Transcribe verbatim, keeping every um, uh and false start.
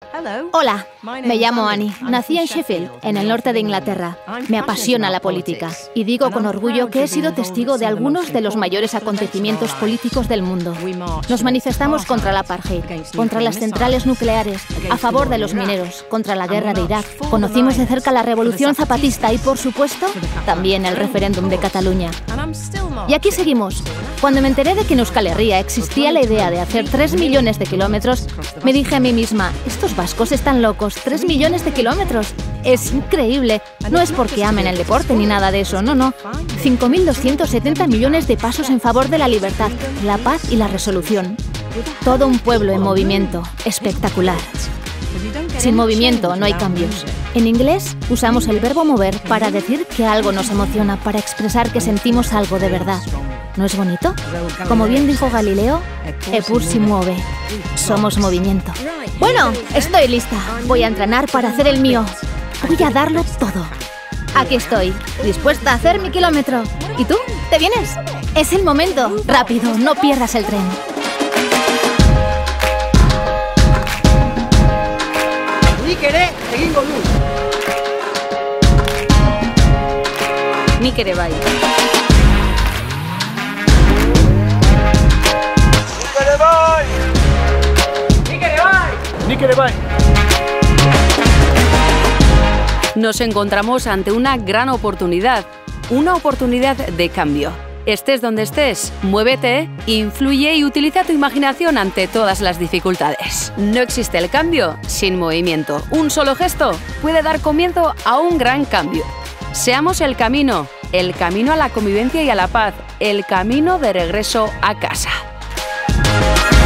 Hola, me llamo Annie. Nací en Sheffield, en el norte de Inglaterra. Me apasiona la política y digo con orgullo que he sido testigo de algunos de los mayores acontecimientos políticos del mundo. Nos manifestamos contra la apartheid, contra las centrales nucleares, a favor de los mineros, contra la guerra de Irak. Conocimos de cerca la revolución zapatista y, por supuesto, también el referéndum de Cataluña. Y aquí seguimos. Cuando me enteré de que en Euskal Herria existía la idea de hacer tres millones de kilómetros, me dije a mí misma, estos vascos están locos, tres millones de kilómetros. Es increíble. No es porque amen el deporte ni nada de eso, no, no. cinco mil doscientos setenta millones de pasos en favor de la libertad, la paz y la resolución. Todo un pueblo en movimiento. Espectacular. Sin movimiento no hay cambios. En inglés usamos el verbo mover para decir que algo nos emociona, para expresar que sentimos algo de verdad. ¿No es bonito? Como bien dijo Galileo, Eppur si muove. Somos movimiento. Bueno, estoy lista. Voy a entrenar para hacer el mío. Voy a darlo todo. Aquí estoy, dispuesta a hacer mi kilómetro. ¿Y tú? ¿Te vienes? Es el momento. Rápido, no pierdas el tren. Nik ere egingo du. Nik ere bai. Nik ere bai. Nos encontramos ante una gran oportunidad, una oportunidad de cambio. Estés donde estés, muévete, influye y utiliza tu imaginación ante todas las dificultades. No existe el cambio sin movimiento. Un solo gesto puede dar comienzo a un gran cambio. Seamos el camino, el camino a la convivencia y a la paz, el camino de regreso a casa.